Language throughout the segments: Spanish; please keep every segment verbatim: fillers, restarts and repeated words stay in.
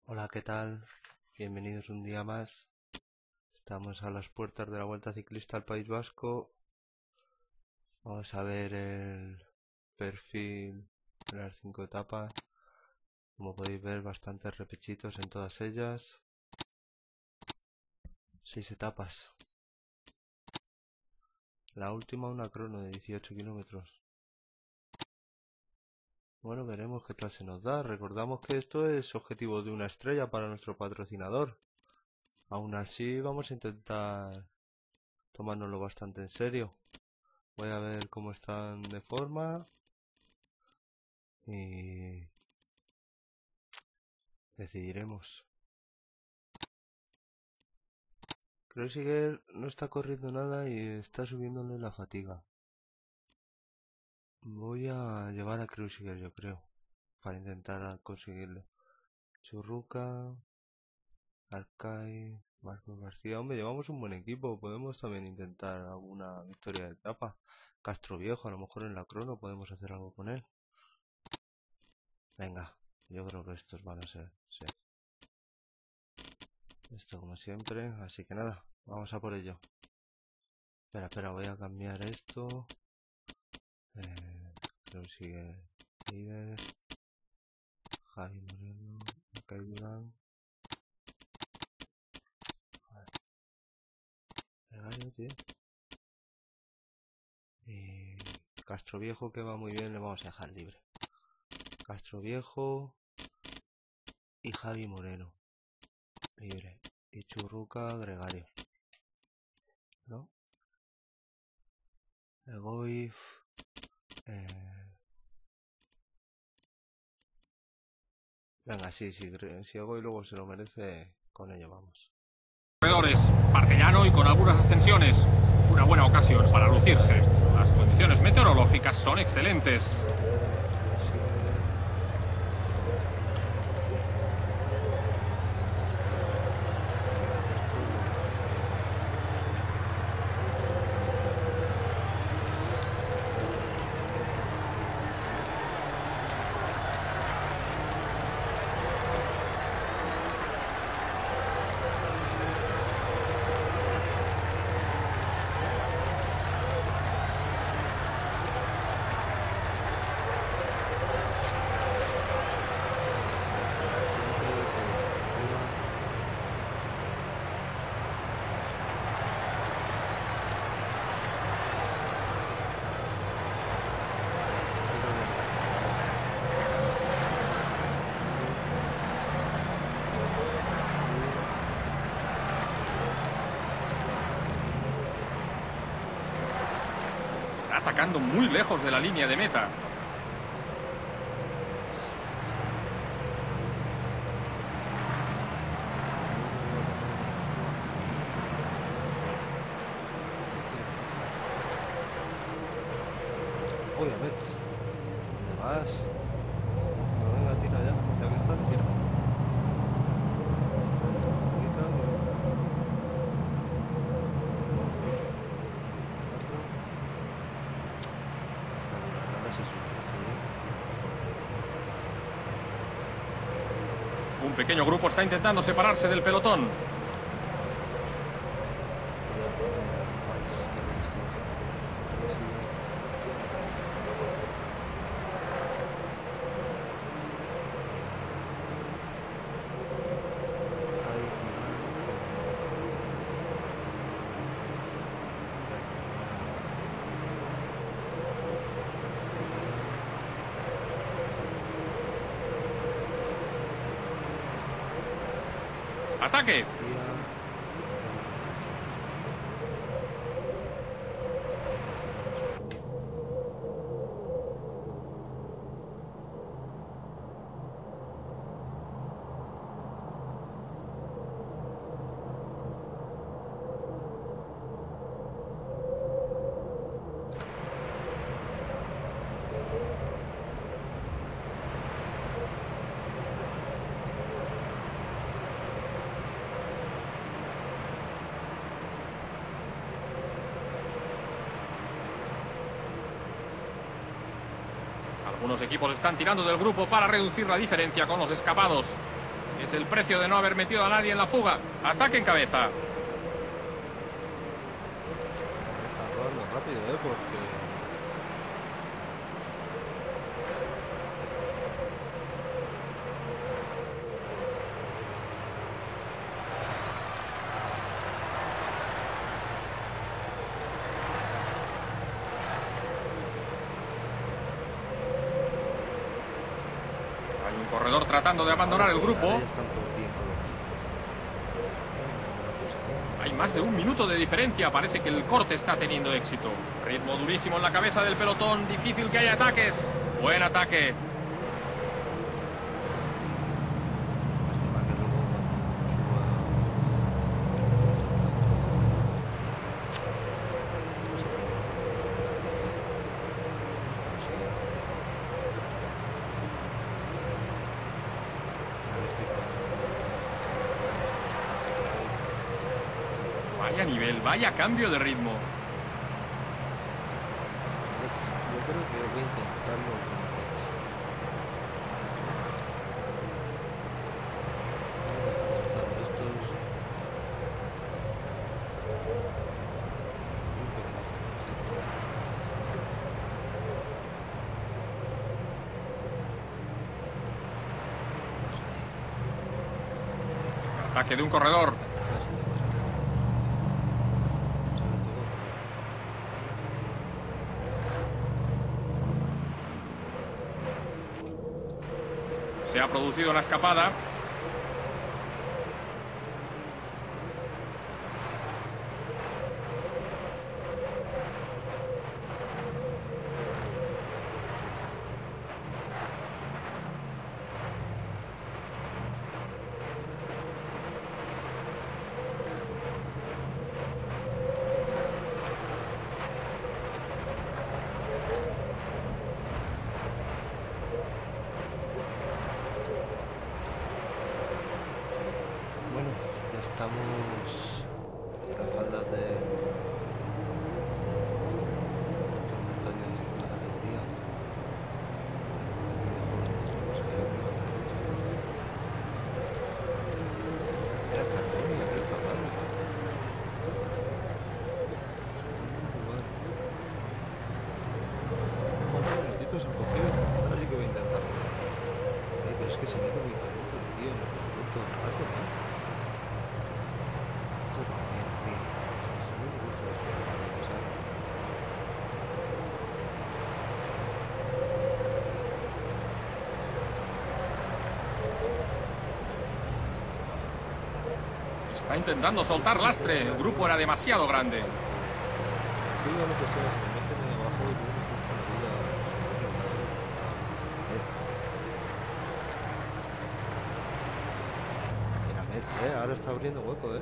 Hola, ¿qué tal? Bienvenidos un día más. Estamos a las puertas de la Vuelta Ciclista al País Vasco. Vamos a ver el perfil de las cinco etapas. Como podéis ver, bastantes repechitos en todas ellas. Seis etapas. La última una crono de dieciocho kilómetros. Bueno, veremos qué tal se nos da. Recordamos que esto es objetivo de una estrella para nuestro patrocinador. Aún así, vamos a intentar tomárnoslo bastante en serio. Voy a ver cómo están de forma y decidiremos. Kreuziger no está corriendo nada y está subiéndole la fatiga. Voy a llevar a Kreuziger, yo creo, para intentar conseguirlo. Churruca, Arcai, Marcos García. Hombre, llevamos un buen equipo. Podemos también intentar alguna victoria de etapa. Castro Viejo, a lo mejor en la crono podemos hacer algo con él. Venga, yo creo que estos van a ser, sí. Esto como siempre, así que nada, vamos a por ello. Espera, espera, voy a cambiar esto. Eh, creo que sigue líder. Javi Moreno, Kai Durán. Regaño, tío. Y Castro Viejo, que va muy bien, le vamos a dejar libre. Castro Viejo y Javi Moreno. Libre. Y Churruca, Gregario. ¿No? Egoif. Eh... Venga, sí, sí, si Egoif luego se lo merece, con ello vamos. Corredores, parte llano y con algunas ascensiones. Una buena ocasión para lucirse. Las condiciones meteorológicas son excelentes. Atacando muy lejos de la línea de meta. Uy, a ver. ¿Dónde vas? No, venga, tira ya. Ya que estás, tira. Un pequeño grupo está intentando separarse del pelotón. ¡Ataque! Algunos equipos están tirando del grupo para reducir la diferencia con los escapados. Es el precio de no haber metido a nadie en la fuga. Ataque en cabeza. Está rodando rápido, ¿eh? Porque... Hay un corredor tratando de abandonar el grupo. Ahora ya están todos bien colocados. Hay más de un minuto de diferencia. Parece que el corte está teniendo éxito. Ritmo durísimo en la cabeza del pelotón. Difícil que haya ataques. Buen ataque. Lástima que luego Vaya nivel, vaya cambio de ritmo. Yo creo que voy a intentarlo con Rex. Están soltando estos. Muy pequeños. Ataque de un corredor. Se ha producido una escapada. Bueno, ya estamos en la falda de montaña de segunda categoría. Era Catonia, aquel pagano. ¿Cuántos minutitos han cogido? Ahora sí que voy a intentarlo. Eh, pero es que se me hace muy caluto, tío, me pregunto todo el rato, ¿no? Esto va bien a mí. A mí me gusta esto de la vida, ¿sabes? Está intentando soltar lastre. El grupo era demasiado grande. Digo lo que sea, se me meten ahí abajo y luego me cuesta la vida. A ver. Mira, Mets, eh. Ahora está abriendo hueco, eh.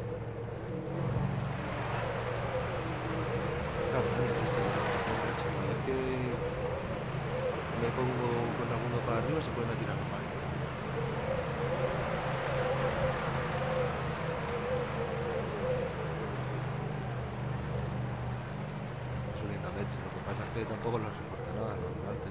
Cabrón, es esto de la rotación, macho. Cada vez que me pongo con alguno para arriba se pueden tirar mal. Está subiendo a Mets, lo que pasa es que tampoco les importa nada, normalmente.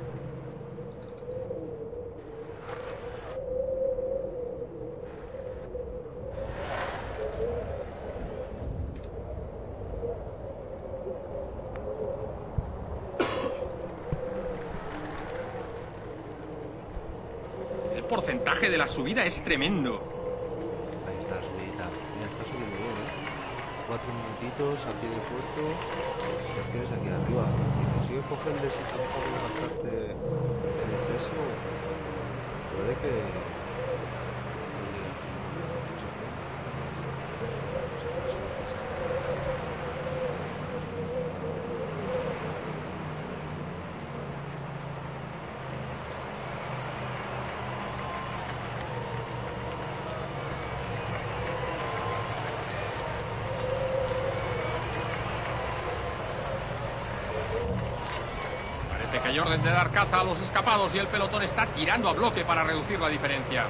El porcentaje de la subida es tremendo. Ahí está la subidita. Ya está subiendo bien, ¿eh? Cuatro minutitos a pie de puerto. Los tienes aquí arriba. Y consigues cogerles y tampoco gastarte en exceso. Puede que... no llegue al final, no sé qué. No sé qué sorpresa. Parece que hay orden de dar caza a los escapados y el pelotón está tirando a bloque para reducir la diferencia.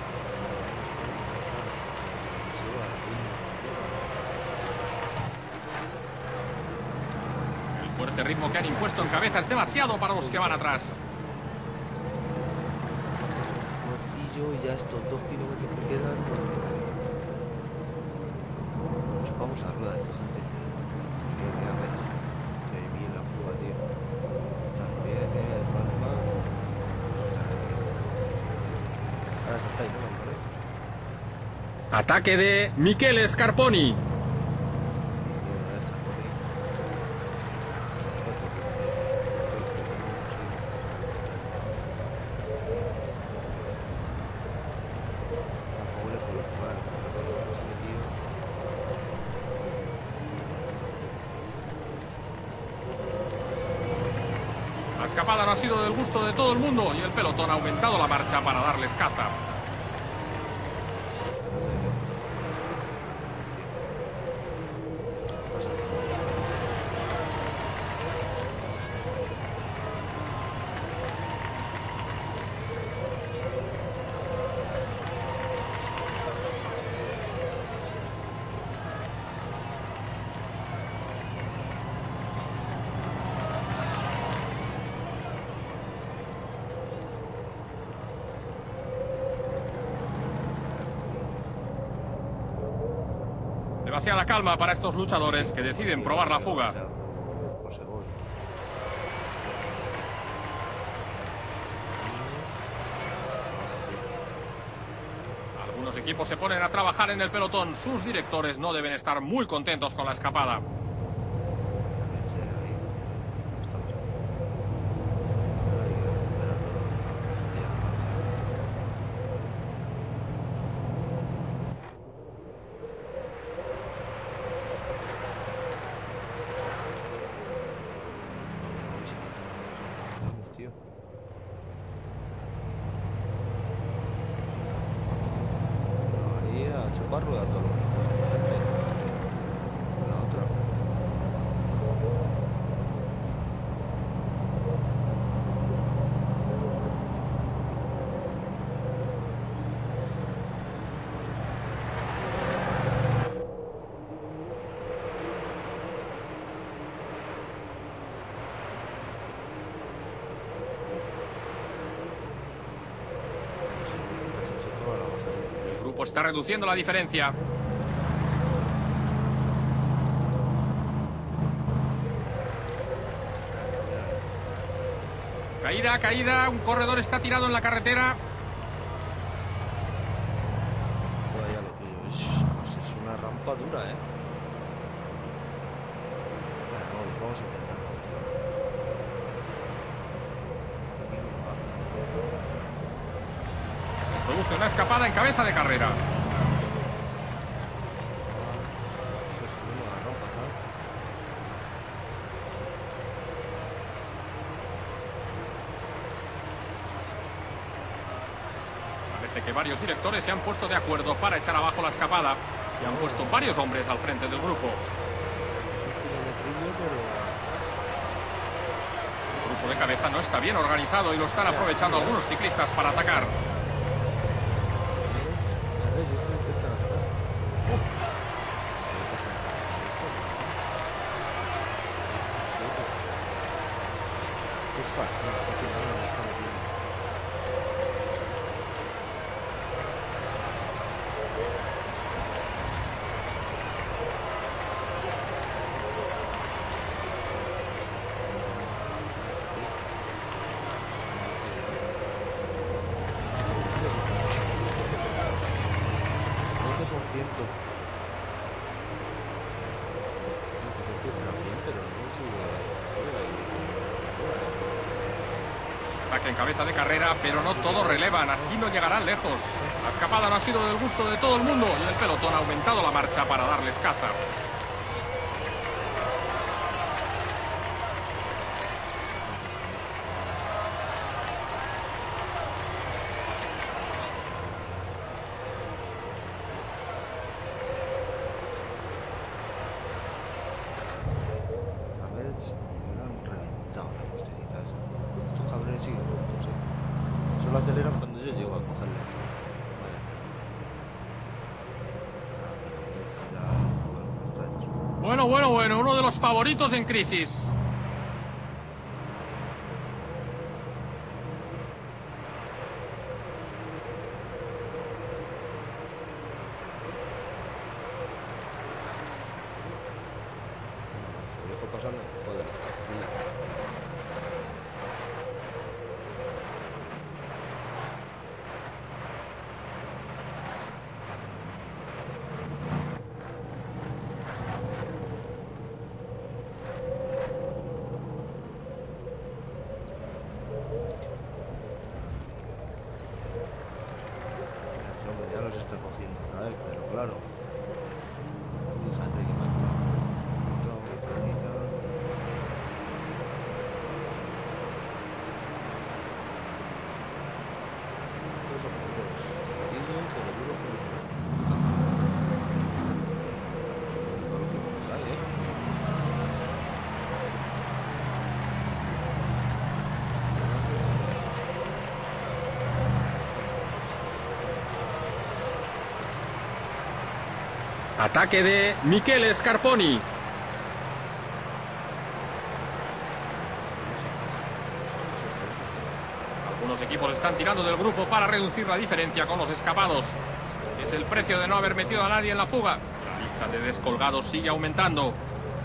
El fuerte ritmo que han impuesto en cabeza es demasiado para los que van atrás. yo y ya estos dos kilómetros que quedan. Chupamos a la rueda de esta gente. Viene a ver. Que bien la fuga, tío. Viene, el palma. Ahora se está ahí, ¿no? ¿Vale? Ataque de Michele Scarponi. La escapada no ha sido del gusto de todo el mundo y el pelotón ha aumentado la marcha para darles caza. Demasiada calma para estos luchadores que deciden probar la fuga. Algunos equipos se ponen a trabajar en el pelotón. Sus directores no deben estar muy contentos con la escapada. Está reduciendo la diferencia. Caída, caída. Un corredor está tirado en la carretera. Es, es una rampa dura, ¿eh? Bueno, vamos a intentarlo. Produce una escapada en cabeza de carrera. Parece que varios directores se han puesto de acuerdo para echar abajo la escapada y han puesto varios hombres al frente del grupo. El grupo de cabeza no está bien organizado y lo están aprovechando algunos ciclistas para atacar. Ataque en cabeza de carrera, pero no todos relevan, así no llegarán lejos. La escapada no ha sido del gusto de todo el mundo y el pelotón ha aumentado la marcha para darles caza. Aceleran cuando yo llego a cogerle. Bueno, bueno, bueno, uno de los favoritos en crisis. vez, pero claro. Fíjate que me ha encontrado un poquito. Estos son duros. Pequeños, pero duros como un todo lo que me trae, ¿eh? Ataque de Michele Scarponi. Algunos equipos están tirando del grupo para reducir la diferencia con los escapados. Es el precio de no haber metido a nadie en la fuga. La lista de descolgados sigue aumentando.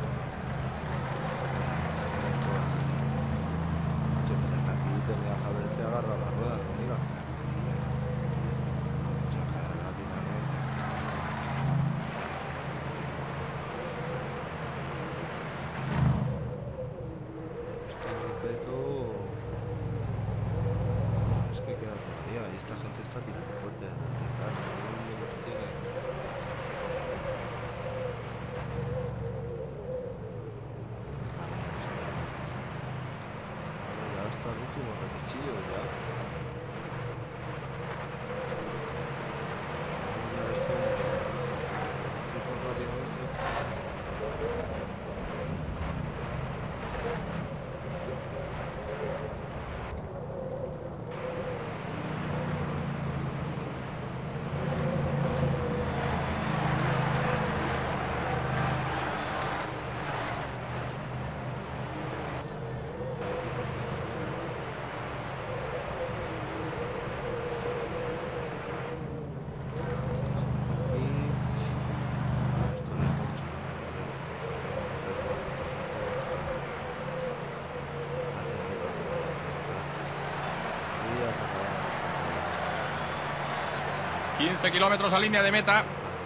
quince kilómetros a línea de meta.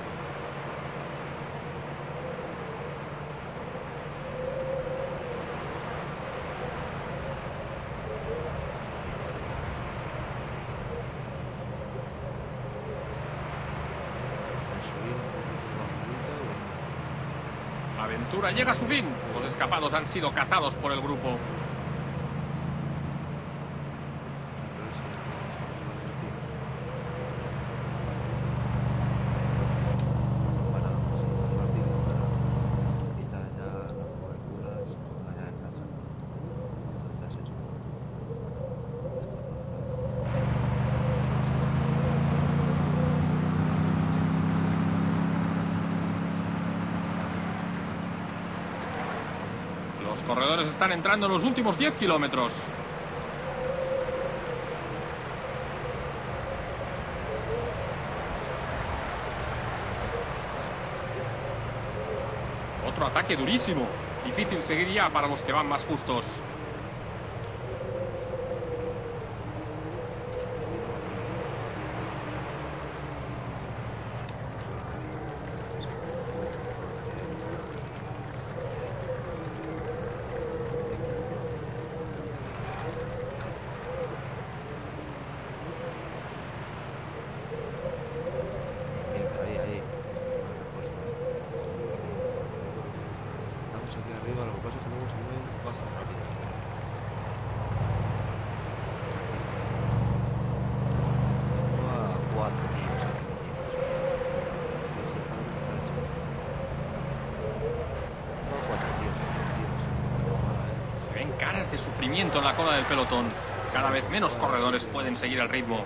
La aventura llega a su fin. Los escapados han sido cazados por el grupo. Los corredores están entrando en los últimos diez kilómetros. Otro ataque durísimo. Difícil seguir ya para los que van más justos. Caras de sufrimiento en la cola del pelotón. Cada vez menos corredores pueden seguir el ritmo.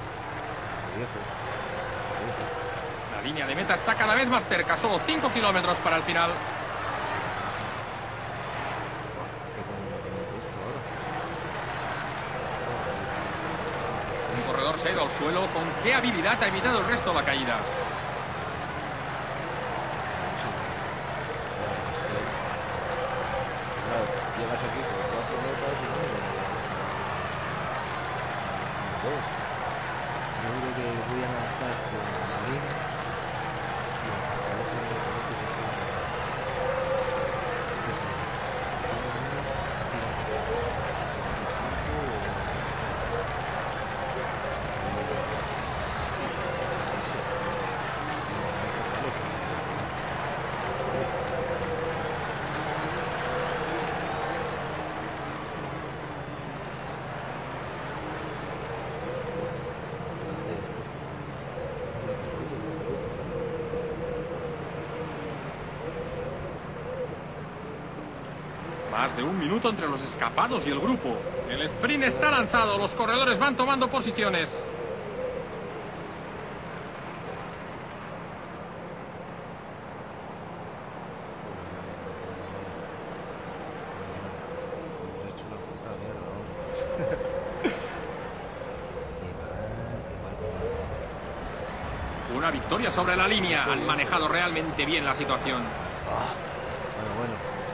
La línea de meta está cada vez más cerca. Solo cinco kilómetros para el final. Un corredor se ha ido al suelo. ¿Con qué habilidad ha evitado el resto la caída? Llegas aquí con cuatro notas y no, dos. Yo creo que voy a lanzar con Marín y hasta el otro no que se siga. más de un minuto entre los escapados y el grupo. El sprint está lanzado, los corredores van tomando posiciones. Una victoria sobre la línea. Han manejado realmente bien la situación. Ah, bueno, bueno.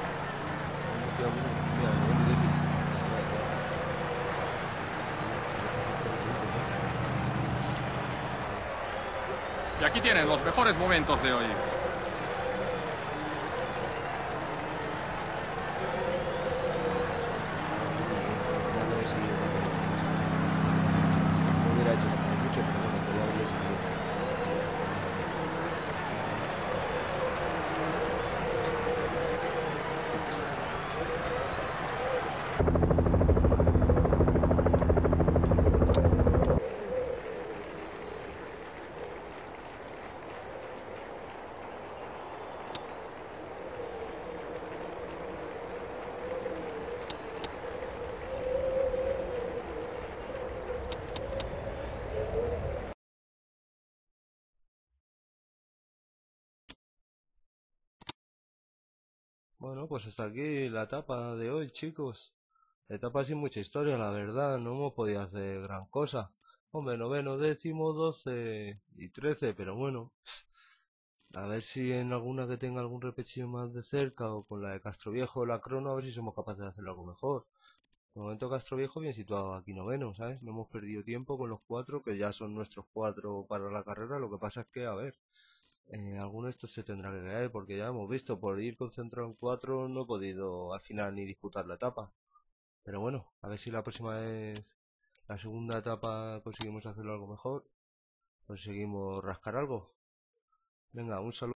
Y aquí tienen los mejores momentos de hoy. Bueno, pues hasta aquí la etapa de hoy, chicos. Etapa sin mucha historia, la verdad. No hemos podido hacer gran cosa. Hombre, noveno, décimo, doce y trece, pero bueno. A ver si en alguna que tenga algún repechillo más de cerca, o con la de Castroviejo o la crono, a ver si somos capaces de hacerlo algo mejor. De momento Castroviejo bien situado aquí noveno, ¿sabes? No hemos perdido tiempo con los cuatro, que ya son nuestros cuatro para la carrera. Lo que pasa es que, a ver, eh, alguno de estos se tendrá que caer, porque ya hemos visto, por ir concentrado en cuatro no he podido al final ni disputar la etapa. Pero bueno, a ver si la próxima vez, la segunda etapa, conseguimos hacerlo algo mejor, conseguimos rascar algo. Venga, un saludo.